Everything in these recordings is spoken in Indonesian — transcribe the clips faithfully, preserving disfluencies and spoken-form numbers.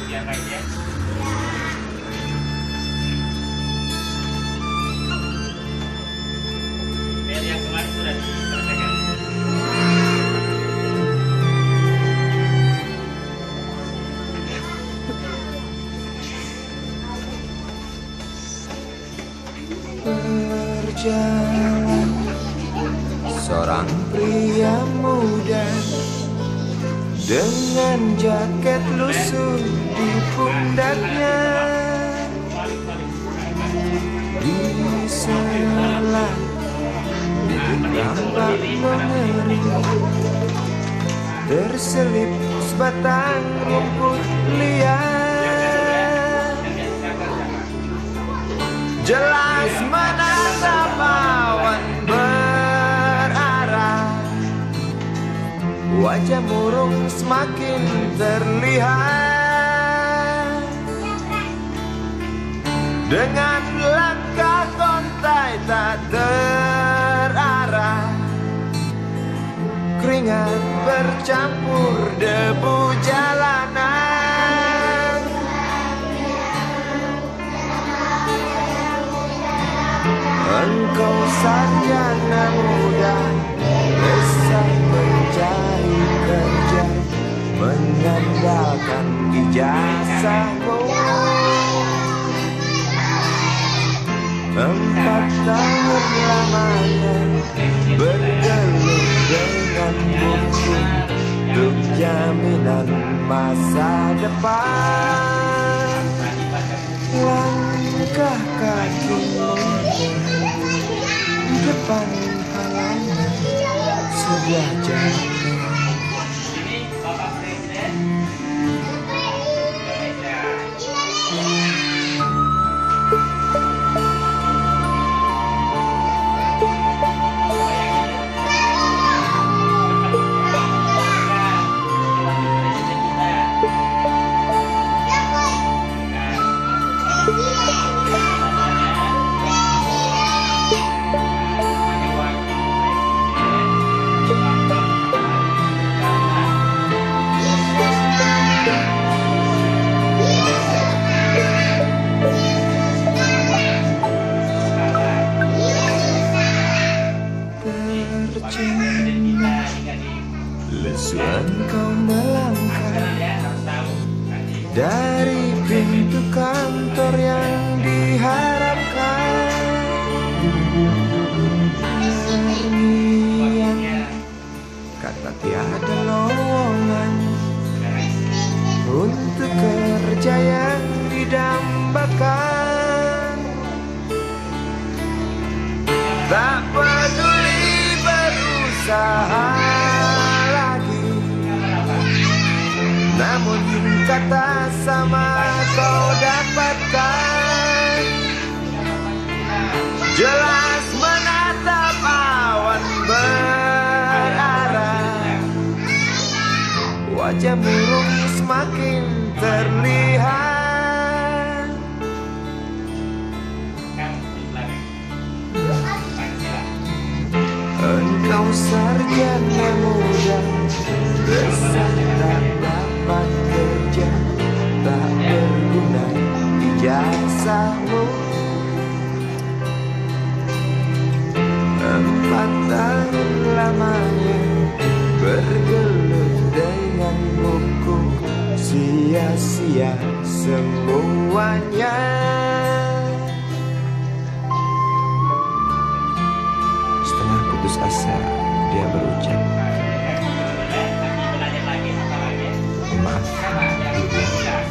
Biar baik ya. Biar yang kemarin sudah diselesaikan. Berjalan seorang pria muda dengan jaket lusuh di pundaknya, di sela bibir tampak mengering, terselip sebatang rumput liar. Jelas menatap awan berarah, wajah murung semakin terlihat. Dengan langkah kontai tak terarah, keringat bercampur debu jalanan. Engkau sarjana muda, lesai mencari kerja, mengandalkan ijazahmu. Empat tahun lamanya bergelut dengan buku untuk jaminan masa depan. Langkah kakimu di depan halaman sebuah jalan. Ini Bapak Presiden lesuan kau melangkah dari pintu kantor yang diharapkan. Terngiang kata tiada lowongan untuk kerja yang didambakan. Tak peduli berusaha lagi, namun kata sama kau dapatkan. Jelas menatap awan berarah, wajah murung semakin terlihat. Engkau sarjana muda, besar tak dapat kerja, tak berguna ijazahmu. Empat tahun lamanya bergelut dengan buku, sia-sia semuanya. Setelah putus asa, dia berucap, maaf, Ibu.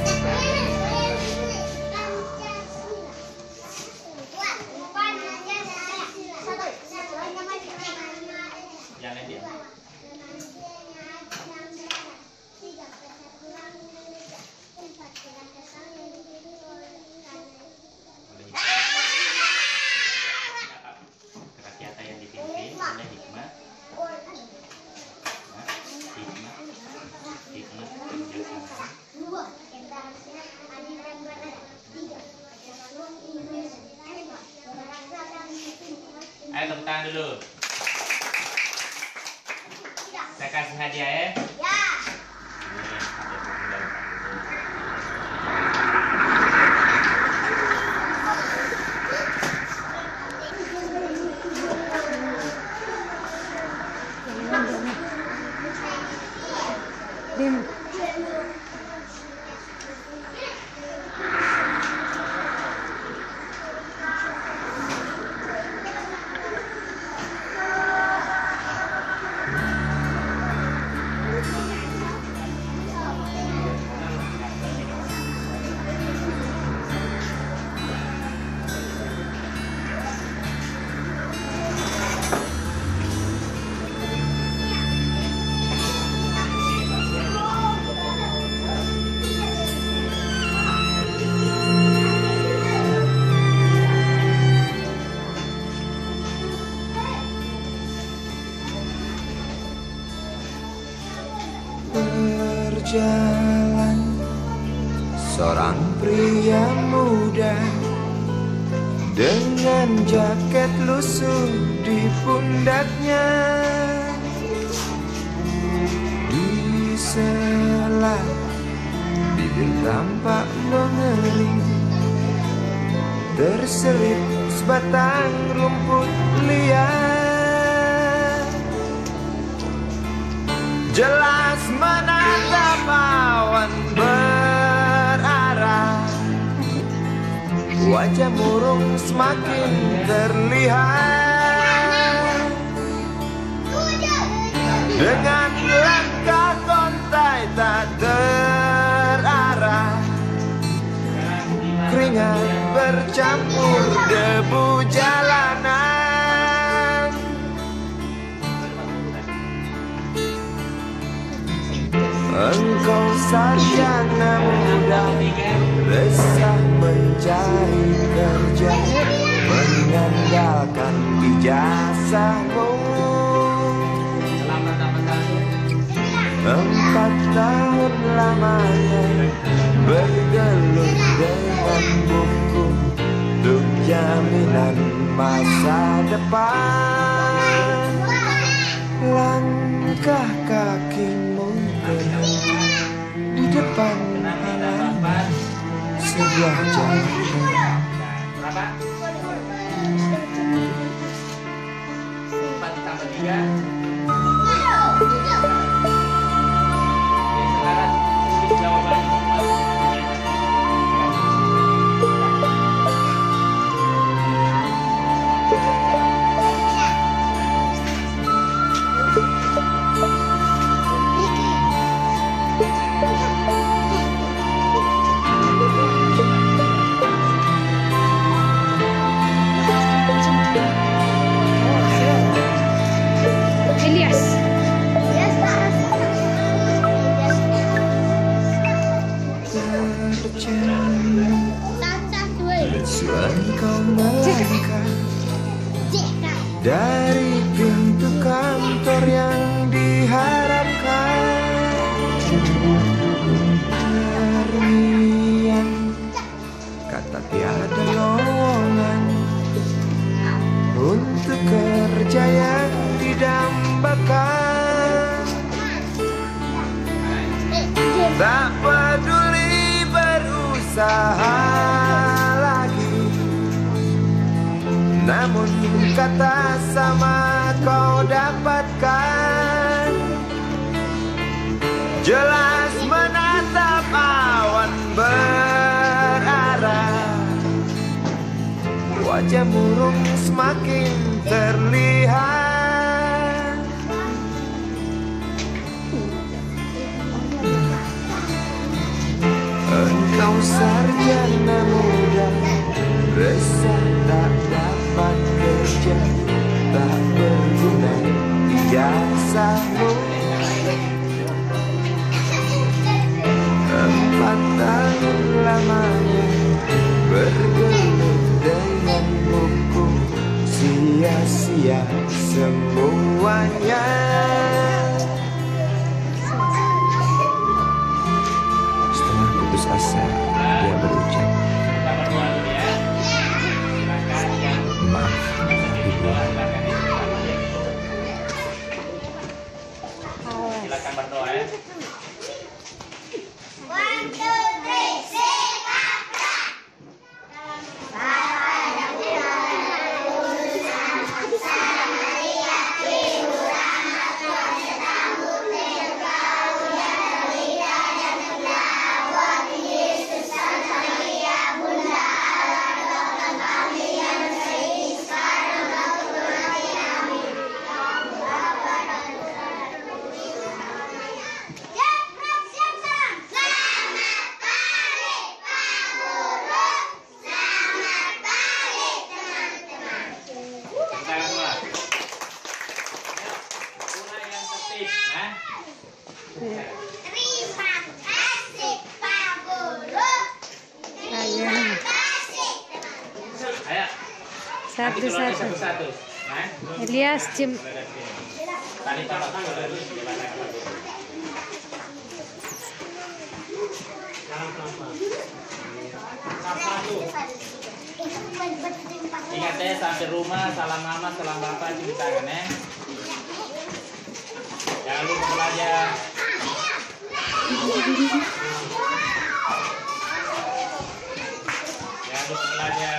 Ayo tepuk tangan dulu. Saya kasih hadiah ya. Ya. Ini hadiah seorang pria muda dengan jaket lusuh di pundaknya. Di sela bibir tampak mengering, terselip sebatang rumput liar. Jelas menatap awan berarah, wajah murung semakin terlihat. Dengan langkah kontai tak terarah, keringat bercampur debu jalanan. Engkau sarjana muda, resah mencari kerja, mengandalkan ijazahmu. Empat tahun lamanya bergelut dengan buku untuk jaminan masa depan. Langkah kakimu di depan halaman sebuah jalan. Berapa? Empat tambah tiga. Sekarang tulis jawabannya. Engkau melangkah dari pintu kantor yang diharapkan. Terniang kata tiada lowongan untuk kerja yang didambakan. Tak peduli berusaha lagi, namun kata sama kau dapatkan. Jelas menatap awan berarah, wajah murung semakin terlihat. Engkau sarjana muda, resah tak dapat kerja, tak berguna ijazahmu. Empat tahun lamanya bergelut dengan buku, sia-sia semuanya. Setelah putus asa, dia berucap, maaf, Ibu. Silakan berdoa ya. One, two, three, sing apa? Terima kasih Pak Guru. Terima kasih teman-teman. Ayo. Satu-satu. Satu-satu. Nah. Elias Jim. Tadi Pak Salam pelan-pelan. Satu. Ingat ya, sampai rumah salam mama, salam bapak, cuci tangan ya. Jangan lupa belajar. Jangan lupa belajar.